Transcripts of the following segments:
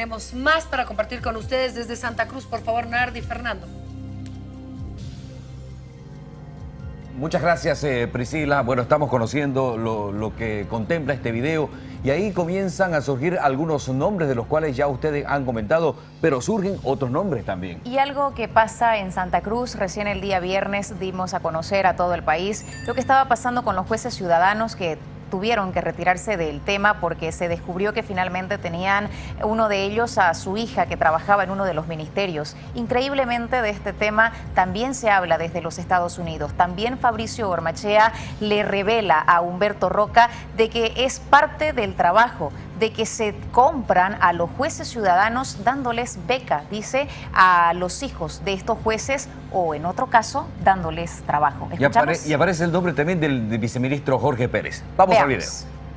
Tenemos más para compartir con ustedes desde Santa Cruz. Por favor, Nardi, Fernando. Muchas gracias, Priscila. Bueno, estamos conociendo lo que contempla este video y ahí comienzan a surgir algunos nombres de los cuales ya ustedes han comentado, pero surgen otros nombres también. Y algo que pasa en Santa Cruz, recién el día viernes dimos a conocer a todo el país lo que estaba pasando con los jueces ciudadanos que tuvieron que retirarse del tema porque se descubrió que finalmente tenían uno de ellos a su hija que trabajaba en uno de los ministerios. Increíblemente de este tema también se habla desde los Estados Unidos. También Fabricio Ormachea le revela a Humberto Roca de que es parte del trabajo, de que se compran a los jueces ciudadanos dándoles beca, dice, a los hijos de estos jueces o en otro caso dándoles trabajo. Y aparece el nombre también del viceministro Jorge Pérez. Vamos al video.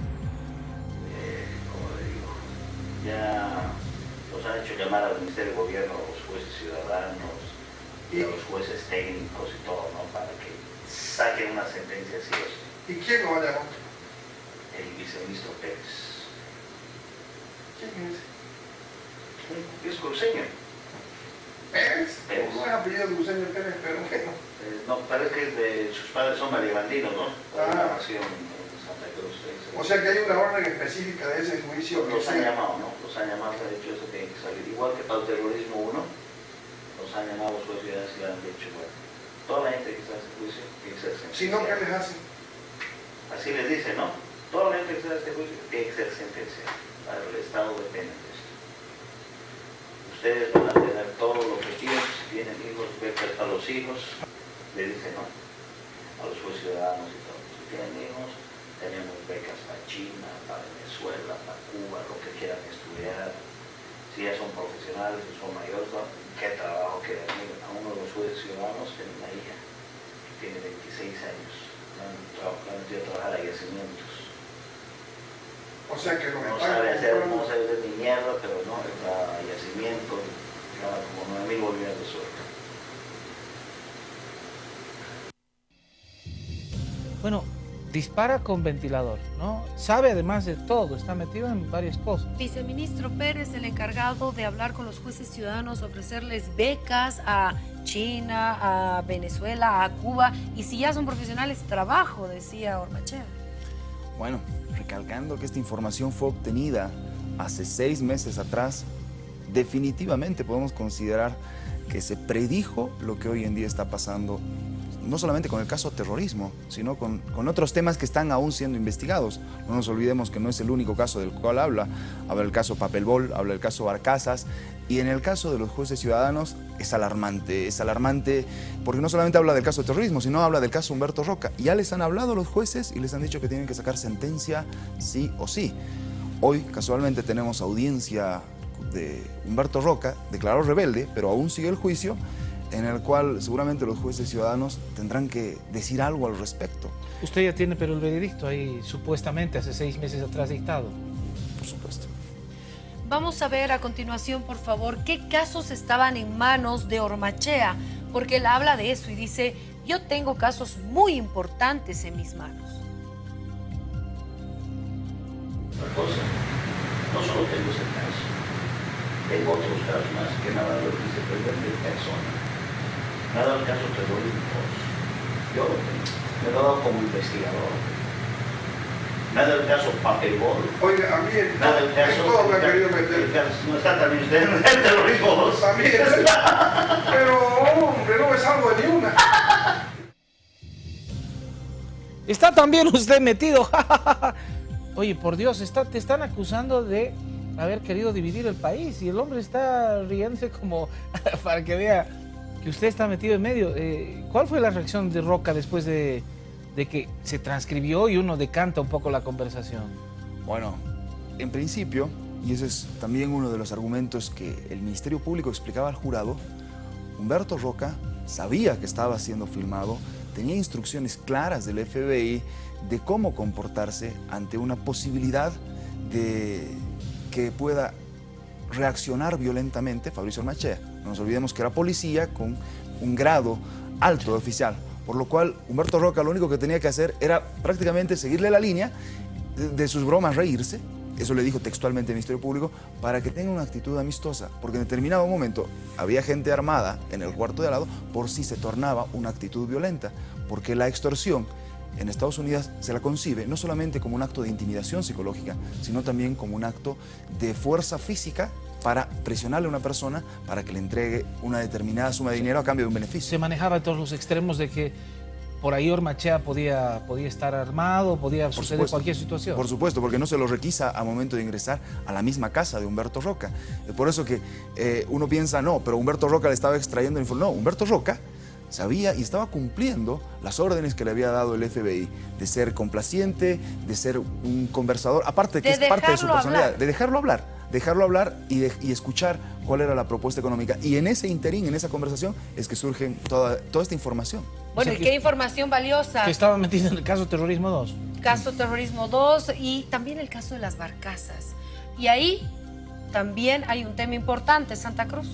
Como le digo, ya los han hecho llamar al Ministerio de Gobierno, a los jueces ciudadanos y a los jueces técnicos y todo, ¿no? Para que saquen una sentencia así o sí. ¿Y quién lo va a llamar? El viceministro Pérez. ¿Quién es? Es cruceño. ¿Pérez? Pérez. No es apellido de Cruceño Pérez, pero bueno. No, parece que sus padres son mariagrandinos, ¿no? Ah. Nació en Santa Cruz. O sea que hay una orden específica de ese juicio. Los han llamado, ¿no? Los han llamado, se ha dicho eso tiene que salir. Igual que para el terrorismo 1, los han llamado los jueces y le han dicho, bueno, toda la gente que está en este juicio tiene que ser sentenciada. Si no, ¿qué les hacen? Así les dice, ¿no? Toda la gente que está en este juicio tiene que ser sentenciada. El Estado depende de esto. Ustedes van a tener todo lo que quieren, si tienen hijos, becas para los hijos, le dicen no, a los jueces ciudadanos y todo. Si tienen hijos, tenemos becas para China, para Venezuela, para Cuba, lo que quieran estudiar. Si ya son profesionales, si son mayores, ¿no? ¿Qué trabajo quieren? A uno de los jueces ciudadanos tiene una hija que tiene 26 años, la han metido a trabajar a yacimientos. O sea que lo que No sabe hacer ni mierda, pero no, está yacimiento, gana como 9.000 bolivianos de sueldo. Bueno, dispara con ventilador, ¿no? Sabe además de todo, está metido en varias cosas. Viceministro Pérez, el encargado de hablar con los jueces ciudadanos, ofrecerles becas a China, a Venezuela, a Cuba, y si ya son profesionales, trabajo, decía Ormachea. Bueno, recalcando que esta información fue obtenida hace 6 meses atrás, definitivamente podemos considerar que se predijo lo que hoy en día está pasando, no solamente con el caso terrorismo, sino con otros temas que están aún siendo investigados. No nos olvidemos que no es el único caso del cual habla el caso Papelbol, habla del caso Barcazas, y en el caso de los jueces ciudadanos es alarmante porque no solamente habla del caso de terrorismo, sino habla del caso Humberto Roca. Y ya les han hablado los jueces y les han dicho que tienen que sacar sentencia sí o sí. Hoy casualmente tenemos audiencia de Humberto Roca, declaró rebelde, pero aún sigue el juicio, en el cual seguramente los jueces ciudadanos tendrán que decir algo al respecto. Usted ya tiene pero el veredicto ahí supuestamente hace 6 meses atrás dictado. Por supuesto. Vamos a ver a continuación, por favor, qué casos estaban en manos de Ormachea, porque él habla de eso y dice, yo tengo casos muy importantes en mis manos. Otra cosa, no solo tengo ese caso, tengo otros casos más que me ha dado el vicepresidente de persona, me ha dado el caso terrorismo, yo lo tengo, me lo he dado como investigador. Nada del caso Papelbol. Oiga, a mí nada del caso, todo me ha querido meter. No está también usted en el terrorismo. También, pero hombre, no me salgo de ni una. Está también usted metido. Oye, por Dios, te están acusando de haber querido dividir el país y el hombre está riéndose como para que vea que usted está metido en medio. ¿Cuál fue la reacción de Roca después de que se transcribió y uno decanta un poco la conversación? Bueno, en principio, y ese es también uno de los argumentos que el Ministerio Público explicaba al jurado, Humberto Roca sabía que estaba siendo filmado, tenía instrucciones claras del FBI de cómo comportarse ante una posibilidad de que pueda reaccionar violentamente Fabricio Ormachea. No nos olvidemos que era policía con un grado alto de oficial. Por lo cual, Humberto Roca lo único que tenía que hacer era prácticamente seguirle la línea de sus bromas, reírse eso le dijo textualmente el Ministerio Público, para que tenga una actitud amistosa, porque en determinado momento había gente armada en el cuarto de al lado por si se tornaba una actitud violenta, porque la extorsión en Estados Unidos se la concibe no solamente como un acto de intimidación psicológica, sino también como un acto de fuerza física para presionarle a una persona para que le entregue una determinada suma de dinero a cambio de un beneficio. Se manejaba todos los extremos de que por ahí Ormaechea podía estar armado, podía suceder cualquier situación. Por supuesto, porque no se lo requisa a momento de ingresar a la misma casa de Humberto Roca. Por eso que uno piensa, no, pero Humberto Roca le estaba extrayendo información. No, Humberto Roca sabía y estaba cumpliendo las órdenes que le había dado el FBI, de ser complaciente, de ser un conversador, aparte de que es parte de su personalidad, de dejarlo hablar y escuchar cuál era la propuesta económica. Y en ese interín, en esa conversación, es que surge toda esta información. Bueno, ¿y qué información valiosa? Que estaba metido en el caso Terrorismo 2. Caso Terrorismo 2 y también el caso de las barcazas. Y ahí también hay un tema importante, Santa Cruz.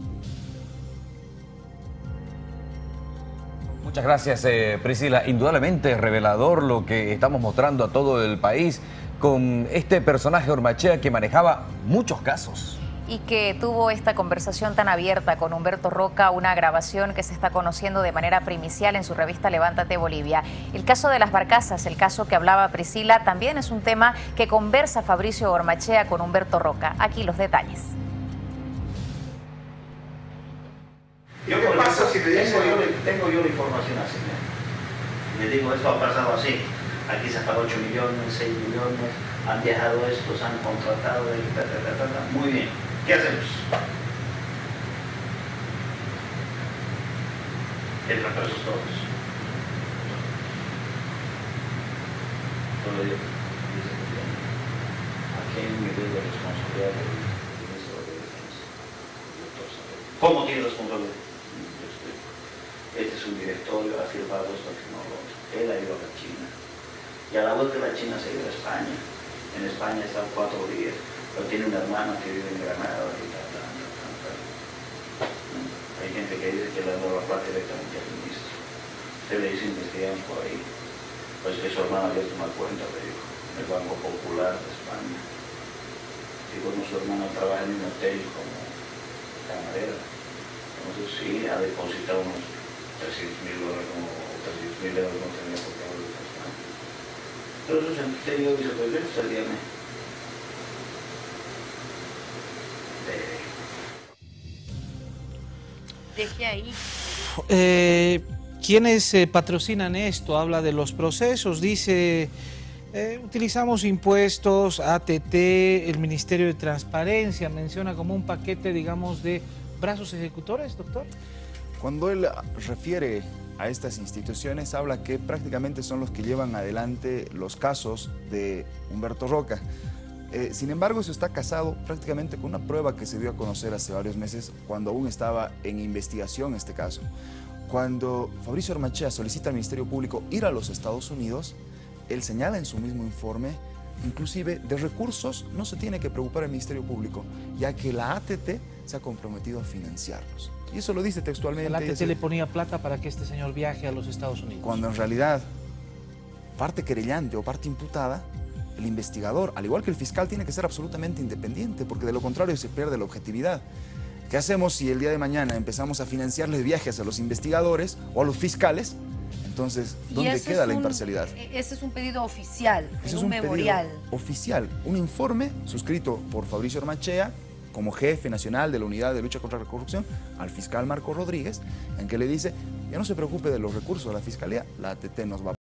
Muchas gracias, Priscila. Indudablemente revelador lo que estamos mostrando a todo el país con este personaje Ormaechea que manejaba muchos casos. Y que tuvo esta conversación tan abierta con Humberto Roca, una grabación que se está conociendo de manera primicial en su revista Levántate Bolivia. El caso de las barcazas, el caso que hablaba Priscila, también es un tema que conversa Fabricio Ormaechea con Humberto Roca. Aquí los detalles. ¿Qué pasa si tengo yo la información así? Le digo, esto ha pasado así. Aquí se pagó 8 millones, 6 millones, han viajado estos, han contratado, muy bien. ¿Qué hacemos? Entran presos todos. Todo ello dice que aquí hay un nivel de responsabilidad del ministro de Defensa. ¿Cómo tiene responsabilidad? Este es un directorio, ha firmado esto, no lo otro. Él ha ido a la China. Y a la vuelta de la China se ha ido a España. En España está 4 días. Pero tiene una hermana que vive en Granada. Hay gente que dice que le ha dado la plata directamente al ministro. Usted le dice, investigamos por ahí. Pues que su hermana había tomado cuenta, le dijo, en el Banco Popular de España. Y como su hermana trabaja en un hotel como camarera. Entonces sí, ha depositado unos 300.000 dólares o 300.000 euros, no tenía por qué haberlo gastado. Pero eso se dio vicepresidente hasta el viernes. Deje ahí. ¿Quiénes patrocinan esto? Habla de los procesos, dice, utilizamos impuestos, ATT, el Ministerio de Transparencia, menciona como un paquete, digamos, de brazos ejecutores, doctor. Cuando él refiere a estas instituciones, habla que prácticamente son los que llevan adelante los casos de Humberto Roca. Sin embargo, eso está casado prácticamente con una prueba que se dio a conocer hace varios meses, cuando aún estaba en investigación este caso. Cuando Fabricio Ormaechea solicita al Ministerio Público ir a los Estados Unidos, él señala en su mismo informe, inclusive de recursos no se tiene que preocupar el Ministerio Público, ya que la ATT se ha comprometido a financiarlos. Y eso lo dice textualmente. El ATT le ponía plata para que este señor viaje a los Estados Unidos. Cuando en realidad parte querellante o parte imputada, el investigador, al igual que el fiscal, tiene que ser absolutamente independiente, porque de lo contrario se pierde la objetividad. ¿Qué hacemos si el día de mañana empezamos a financiarles viajes a los investigadores o a los fiscales? Entonces, ¿dónde queda la imparcialidad? Ese es un pedido oficial, Ese es un memorial. Oficial, un informe suscrito por Fabricio Ormaechea como jefe nacional de la Unidad de Lucha contra la Corrupción al fiscal Marco Rodríguez, en que le dice, ya no se preocupe de los recursos de la Fiscalía, la ATT nos va a